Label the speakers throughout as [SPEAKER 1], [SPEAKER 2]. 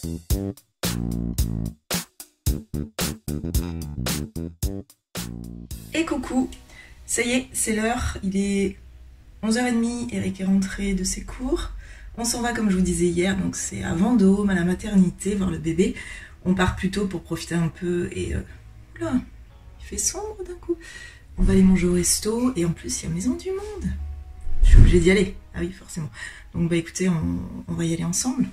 [SPEAKER 1] Et coucou, ça y est, c'est l'heure, il est 11h30, Eric est rentré de ses cours. On s'en va comme je vous disais hier, donc c'est à Vendôme, à la maternité, voir le bébé. On part plus tôt pour profiter un peu et... Là, il fait sombre d'un coup. On va aller manger au resto et en plus il y a Maison du Monde. Je suis obligée d'y aller, ah oui forcément. Donc bah écoutez, on va y aller ensemble.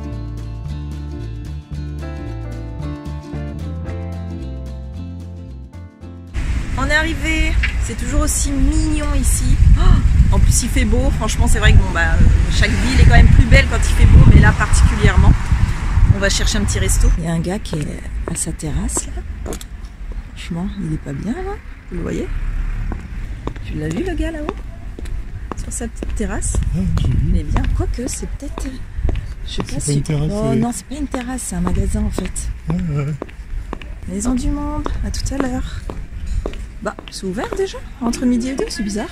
[SPEAKER 1] On est arrivé, c'est toujours aussi mignon ici. Oh, en plus il fait beau, franchement c'est vrai que bon, bah, chaque ville est quand même plus belle quand il fait beau, mais là particulièrement. On va chercher un petit resto. Il y a un gars qui est à sa terrasse là. Franchement, il est pas bien là, vous le voyez? Tu l'as vu le gars là-haut? Sur sa petite terrasse?
[SPEAKER 2] Ah, j'ai vu.
[SPEAKER 1] Mais bien, quoique c'est peut-être... Je sais pas si...
[SPEAKER 2] Une terrasse,
[SPEAKER 1] oh non, c'est pas une terrasse, c'est un magasin en fait.
[SPEAKER 2] Ah, ouais.
[SPEAKER 1] Maison du Monde, à tout à l'heure. Bah, c'est ouvert déjà, entre midi et 2, c'est bizarre.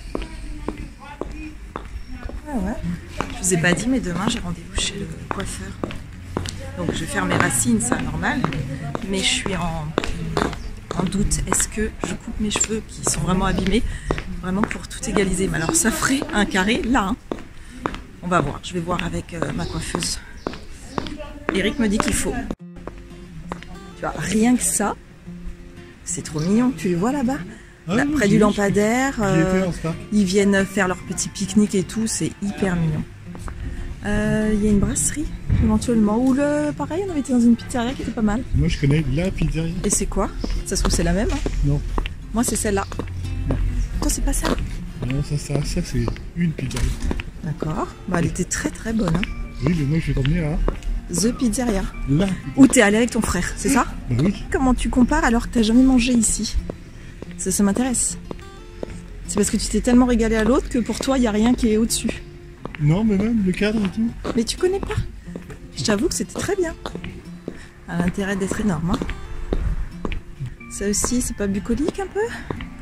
[SPEAKER 1] Ah ouais. Je vous ai pas dit, mais demain j'ai rendez-vous chez le coiffeur. Donc je vais faire mes racines, ça normal. Mais je suis en doute. Est-ce que je coupe mes cheveux qui sont vraiment abîmés, vraiment pour tout égaliser? Mais alors ça ferait un carré là. Hein. On va voir. Je vais voir avec ma coiffeuse. Eric me dit qu'il faut. Tu vois, rien que ça. C'est trop mignon, tu les vois là-bas,
[SPEAKER 2] Ah,
[SPEAKER 1] là,
[SPEAKER 2] oui,
[SPEAKER 1] près du lampadaire, ils viennent faire leur petit pique-nique et tout, c'est hyper mignon. Il y a une brasserie, éventuellement, ou pareil, on avait été dans une pizzeria qui était pas mal.
[SPEAKER 2] Moi je connais la pizzeria.
[SPEAKER 1] Et c'est quoi? Ça se trouve c'est la même hein?
[SPEAKER 2] Non.
[SPEAKER 1] Moi c'est celle-là. Toi c'est pas ça?
[SPEAKER 2] Non, ça c'est une pizzeria.
[SPEAKER 1] D'accord, bah, elle était très très bonne. Hein.
[SPEAKER 2] Oui, mais moi je vais t'emmener à
[SPEAKER 1] The Pizzeria.
[SPEAKER 2] la.
[SPEAKER 1] Où t'es allé avec ton frère, c'est ça?
[SPEAKER 2] Bah oui.
[SPEAKER 1] Comment tu compares alors que t'as jamais mangé ici? Ça m'intéresse. C'est parce que tu t'es tellement régalé à l'autre que pour toi, il n'y a rien qui est au-dessus.
[SPEAKER 2] Non, mais même le cadre et tout.
[SPEAKER 1] Mais tu connais pas. Je t'avoue que c'était très bien. À l'intérêt d'être énorme. Hein. Ça aussi, c'est pas bucolique un peu?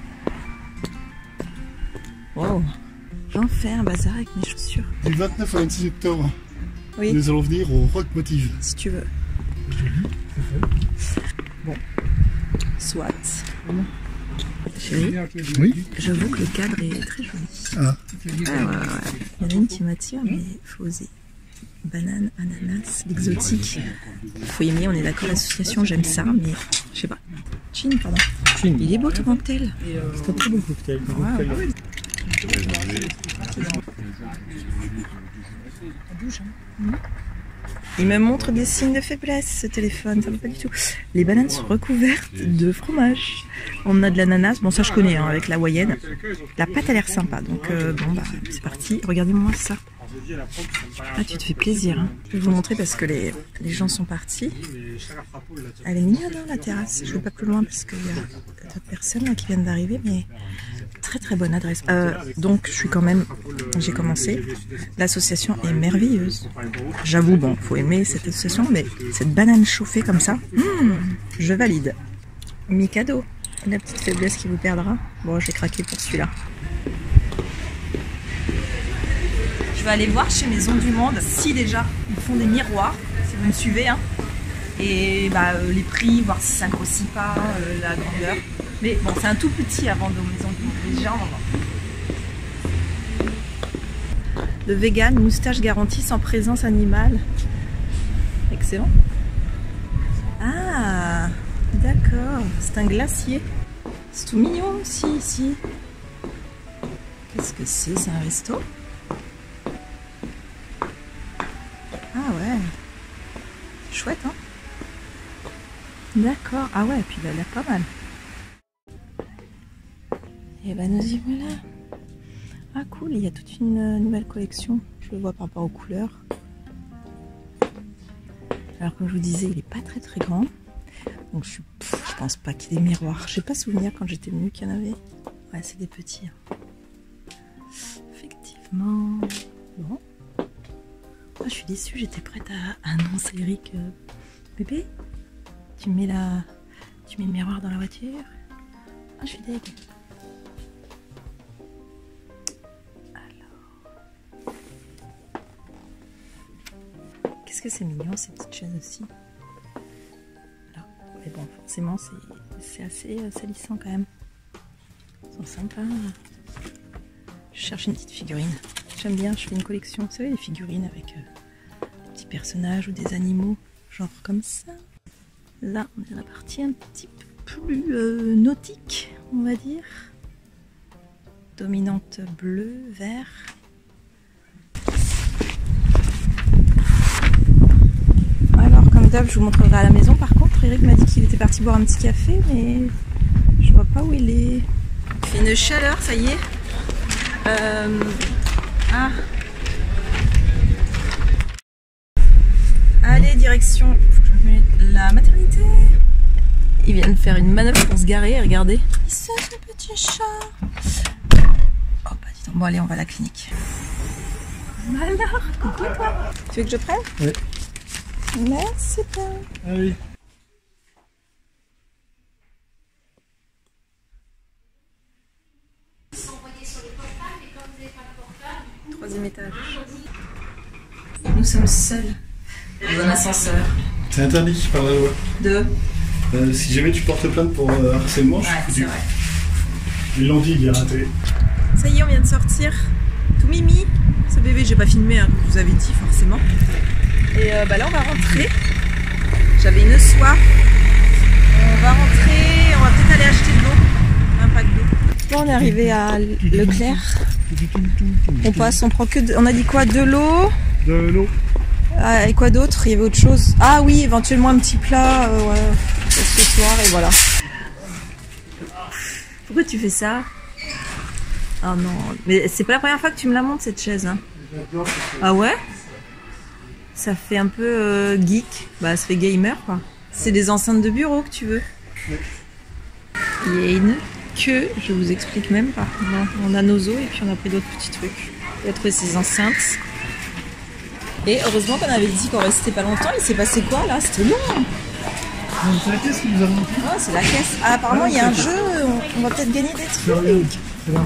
[SPEAKER 1] Wow. J'en fais un bazar avec mes chaussures.
[SPEAKER 2] Du 29 au 26 octobre,
[SPEAKER 1] Oui,
[SPEAKER 2] nous allons venir au Rock Motive.
[SPEAKER 1] si tu veux. Bon. Soit. Chérie,
[SPEAKER 2] Oui.
[SPEAKER 1] j'avoue que le cadre est très joli.
[SPEAKER 2] Ah.
[SPEAKER 1] Il y en a une qui m'attire, mais il faut oser. Banane, ananas, l'exotique. Faut aimer, on est d'accord, l'association, j'aime ça, mais je sais pas. Chin, pardon.
[SPEAKER 2] Chin.
[SPEAKER 1] Il est beau ton cocktail.
[SPEAKER 2] C'est un très bon cocktail.
[SPEAKER 1] Wow. Il me montre des signes de faiblesse, ce téléphone, ça va pas du tout. Les bananes sont recouvertes de fromage. On a de l'ananas, bon ça je connais, hein, avec la hawaïenne. La pâte a l'air sympa, donc bon bah c'est parti. Regardez-moi ça. Ah tu te fais plaisir. Hein. Je vais vous montrer parce que les gens sont partis. Elle est mignonne hein, la terrasse. Je vais pas plus loin parce qu'il y a d'autres personnes là, qui viennent d'arriver, mais très très bonne adresse. Donc je suis quand même, j'ai commencé. L'association est merveilleuse. J'avoue, bon, faut aimer cette association, mais cette banane chauffée comme ça, je valide. Mikado, la petite faiblesse qui vous perdra. Bon, j'ai craqué pour celui-là. Je vais aller voir chez Maison du Monde si déjà ils font des miroirs, si vous me suivez, hein. Et bah, les prix, voir si ça grossit pas, la grandeur. Mais bon, c'est un tout petit avant de Maison du Monde. Déjà, on va voir. Le vegan, moustache garantie sans présence animale. Excellent. Ah, d'accord. C'est un glacier. C'est tout mignon aussi, ici. Qu'est-ce que c'est? C'est un resto? Ah ouais. Chouette, hein? D'accord. Ah ouais, puis il a l'air pas mal. Et ben nous y voilà. Ah cool, il y a toute une nouvelle collection. Je le vois par rapport aux couleurs. Alors comme je vous disais, il est pas très très grand. Donc je pense pas qu'il y ait des miroirs. Je n'ai pas souvenir quand j'étais venue qu'il y en avait. Ouais, c'est des petits. Hein. Effectivement. Bon. Oh, je suis déçue, j'étais prête à annoncer Eric. Bébé, tu mets le miroir dans la voiture. Ah, je suis deg. Alors. qu'est-ce que c'est mignon ces petites chaises aussi. Là. Mais bon, forcément, c'est assez salissant quand même. Ils sont sympas. Je cherche une petite figurine. J'aime bien, je fais une collection, vous savez, les figurines avec des petits personnages ou des animaux, genre comme ça. Là, on est dans la partie un petit peu plus nautique, on va dire. Dominante bleu, vert. Alors, comme d'hab, je vous montrerai à la maison. Par contre, Eric m'a dit qu'il était parti boire un petit café, mais je vois pas où il est. Il fait une chaleur, ça y est. Ah. Allez, direction la maternité. Ils viennent faire une manœuvre pour se garer, regardez. C'est ce petit chat. Oh, bah dis donc, bon allez, on va à la clinique. Alors, coucou toi. Tu veux que je prenne?
[SPEAKER 2] Oui.
[SPEAKER 1] Merci toi.
[SPEAKER 2] Ah oui.
[SPEAKER 1] Troisième étage. Nous sommes seuls dans un ascenseur.
[SPEAKER 2] C'est interdit par la loi. Si jamais tu portes plainte pour harcèlement, je suis foutu.
[SPEAKER 1] C'est vrai.
[SPEAKER 2] Ils l'ont dit, il est raté.
[SPEAKER 1] Ça y est, on vient de sortir. Tout mimi. Ce bébé, j'ai pas filmé, hein, je vous avais dit forcément. Et bah là, on va rentrer. J'avais une soie. On va rentrer. On va peut-être aller acheter de l'eau. Un pack d'eau. Bon, on est arrivé à Leclerc. On passe, on prend que. On a dit quoi? De l'eau.
[SPEAKER 2] De l'eau.
[SPEAKER 1] Ah, et quoi d'autre? Il y avait autre chose. Ah oui, éventuellement un petit plat ouais, ce soir et voilà. Pourquoi tu fais ça? Ah non, mais c'est pas la première fois que tu me la montres cette chaise. Hein. Ah ouais? Ça fait un peu geek. Bah ça fait gamer quoi. C'est des enceintes de bureau que tu veux. Il y a une queue, je vous explique même pas. Non, on a nos os et puis on a pris d'autres petits trucs. On a trouvé ces enceintes. Et heureusement qu'on avait dit qu'on restait pas longtemps. Il s'est passé quoi là? C'était long.
[SPEAKER 2] C'est la caisse qui nous a montré.
[SPEAKER 1] Ah, c'est la caisse. Ah, apparemment il y a un jeu. On va peut-être gagner des trucs.
[SPEAKER 2] C'est là.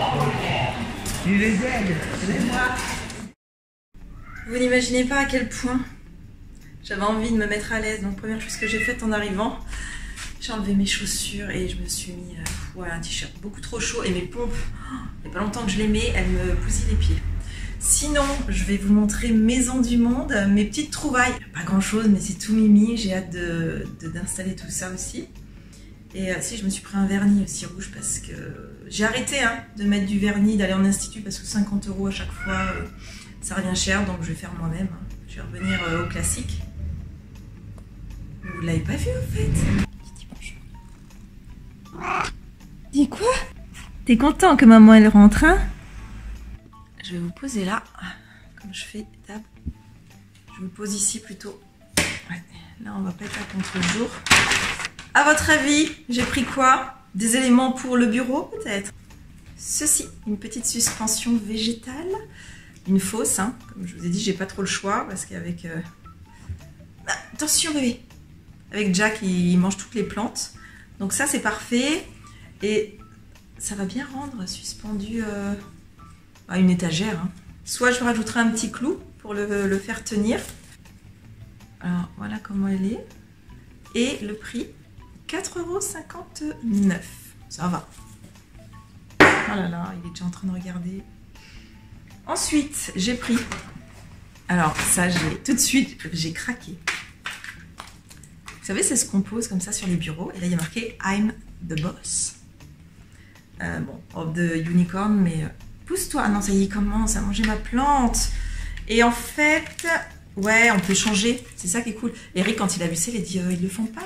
[SPEAKER 1] Vous n'imaginez pas à quel point j'avais envie de me mettre à l'aise. Donc première chose que j'ai faite en arrivant, j'ai enlevé mes chaussures et je me suis mis un t-shirt beaucoup trop chaud. Et mes pompes, il n'y a pas longtemps que je les mets, elles me bousillent les pieds. Sinon, je vais vous montrer Maison du Monde, mes petites trouvailles. Pas grand chose, mais c'est tout mimi. J'ai hâte d'installer tout ça aussi. Et si, je me suis pris un vernis aussi rouge parce que j'ai arrêté de mettre du vernis, d'aller en institut parce que 50 € à chaque fois, ça revient cher. Donc je vais faire moi-même. Je vais revenir au classique. Vous l'avez pas vu en fait? Dis bonjour. Dis quoi? T'es content que maman elle rentre, hein? Je vais vous poser là, comme je fais d'hab. Je me pose ici plutôt. Ouais, là, on va pas être à contre-jour. À votre avis, j'ai pris quoi? Des éléments pour le bureau, peut-être? Ceci, une petite suspension végétale. Une fausse, hein. Comme je vous ai dit, j'ai pas trop le choix, parce qu'avec... Attention, bébé! Avec Jack, il mange toutes les plantes. Donc ça, c'est parfait. Et ça va bien rendre suspendu... à une étagère. Hein. Soit je rajouterai un petit clou pour le faire tenir. Alors voilà comment elle est. Et le prix, 4,59 €. Ça va. Oh là là, il est déjà en train de regarder. Ensuite, j'ai pris... Alors ça, tout de suite, j'ai craqué. Vous savez, ça se compose comme ça sur les bureaux. Et là, il y a marqué « I'm the boss ». Bon, of the unicorn, mais... pousse-toi. Non, ça y est, il commence à manger ma plante. Et en fait, ouais, on peut changer. C'est ça qui est cool. Eric, quand il a vu ça, il a dit ils le font pas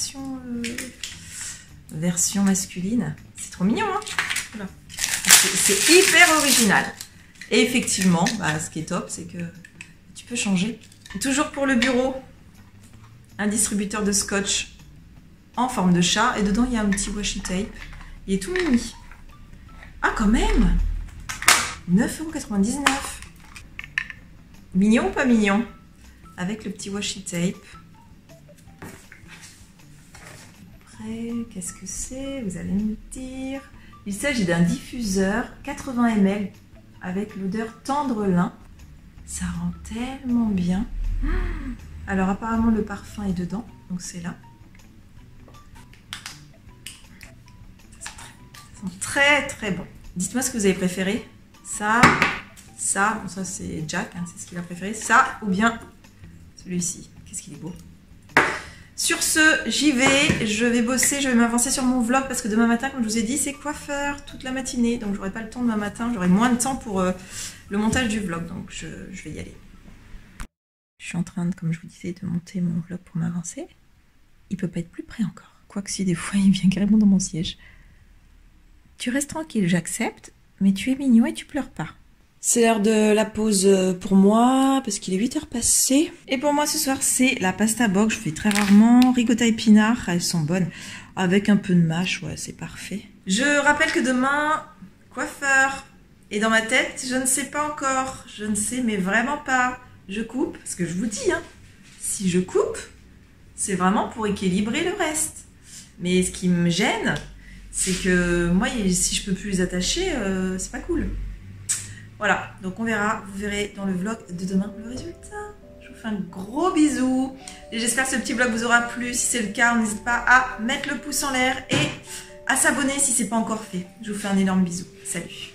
[SPEAKER 1] version masculine. C'est trop mignon, hein. Voilà. C'est hyper original. Et effectivement, ce qui est top, c'est que tu peux changer. Toujours pour le bureau, un distributeur de scotch en forme de chat. Et dedans, il y a un petit washi tape. Il est tout mini. Ah, quand même! 9,99 €. Mignon ou pas mignon? Avec le petit washi tape. Après, qu'est-ce que c'est? Vous allez me dire. Il s'agit d'un diffuseur 80 ml avec l'odeur tendre lin. Ça rend tellement bien. Alors apparemment le parfum est dedans, donc c'est là. Ça sent très très bon. Dites-moi ce que vous avez préféré. Ça, bon ça c'est Jack, hein, c'est ce qu'il a préféré. Ça ou bien celui-ci. Qu'est-ce qu'il est beau. Sur ce, j'y vais, je vais bosser, je vais m'avancer sur mon vlog parce que demain matin, comme je vous ai dit, c'est coiffeur toute la matinée. Donc j'aurai pas le temps demain matin, j'aurai moins de temps pour le montage du vlog. Donc je vais y aller. Je suis en train, comme je vous disais, de monter mon vlog pour m'avancer. Il peut pas être plus près encore. Quoique si des fois il vient carrément dans mon siège. Tu restes tranquille, j'accepte, mais tu es mignon et tu pleures pas. C'est l'heure de la pause pour moi, parce qu'il est 8h passé. Et pour moi ce soir, c'est la pasta bog. Je fais très rarement. Ricotta épinards, elles sont bonnes. Avec un peu de mâche, ouais, c'est parfait. Je rappelle que demain, coiffeur. Et dans ma tête, je ne sais pas encore. Je ne sais, mais vraiment pas. Je coupe, parce que je vous dis, hein, si je coupe, c'est vraiment pour équilibrer le reste. Mais ce qui me gêne, c'est que moi, si je peux plus les attacher, c'est pas cool. Voilà, donc on verra, vous verrez dans le vlog de demain le résultat. Je vous fais un gros bisou. Et j'espère que ce petit vlog vous aura plu. Si c'est le cas, n'hésitez pas à mettre le pouce en l'air et à s'abonner si ce n'est pas encore fait. Je vous fais un énorme bisou. Salut!